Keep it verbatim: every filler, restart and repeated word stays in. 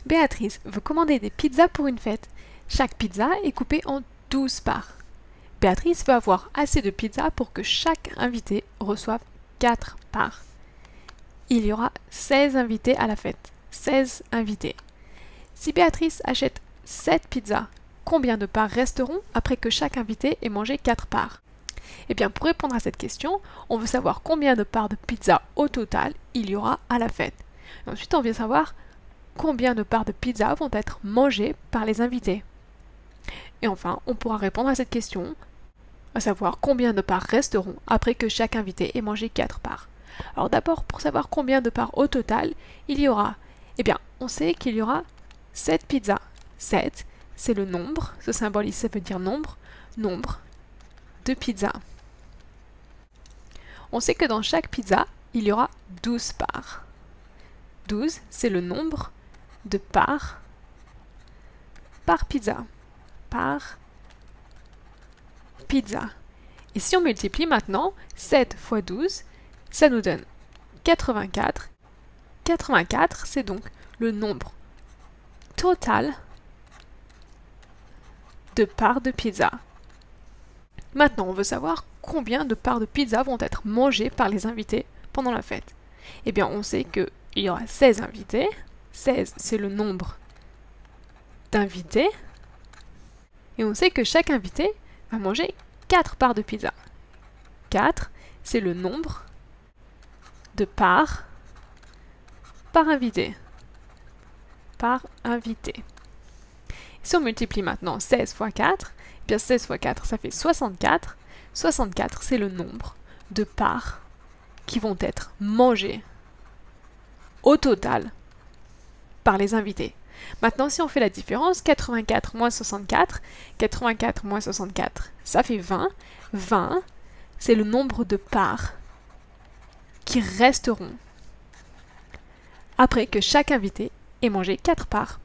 Béatrice veut commander des pizzas pour une fête. Chaque pizza est coupée en douze parts. Béatrice veut avoir assez de pizzas pour que chaque invité reçoive quatre parts. Il y aura seize invités à la fête. seize invités. Si Béatrice achète sept pizzas, combien de parts resteront après que chaque invité ait mangé quatre parts? Eh bien, pour répondre à cette question, on veut savoir combien de parts de pizza au total il y aura à la fête. Et ensuite, on veut savoir combien de parts de pizza vont être mangées par les invités. Et enfin, on pourra répondre à cette question, à savoir combien de parts resteront après que chaque invité ait mangé quatre parts. Alors d'abord, pour savoir combien de parts au total il y aura, eh bien, on sait qu'il y aura sept pizzas. sept, c'est le nombre, ce symbole ici ça veut dire nombre, nombre de pizzas. On sait que dans chaque pizza, il y aura douze parts. douze, c'est le nombre de parts par pizza. Par pizza. Et si on multiplie maintenant, sept fois douze, ça nous donne quatre-vingt-quatre. quatre-vingt-quatre, c'est donc le nombre total de parts de pizza. Maintenant, on veut savoir combien de parts de pizza vont être mangées par les invités pendant la fête. Eh bien, on sait qu'il y aura seize invités. seize, c'est le nombre d'invités. Et on sait que chaque invité va manger quatre parts de pizza. quatre, c'est le nombre de parts par invité. Par invité. Si on multiplie maintenant seize fois quatre, eh bien seize fois quatre, ça fait soixante-quatre. soixante-quatre, c'est le nombre de parts qui vont être mangées au total par les invités. Maintenant, si on fait la différence, quatre-vingt-quatre moins soixante-quatre, quatre-vingt-quatre moins soixante-quatre, ça fait vingt. vingt, c'est le nombre de parts qui resteront après que chaque invité ait mangé quatre parts.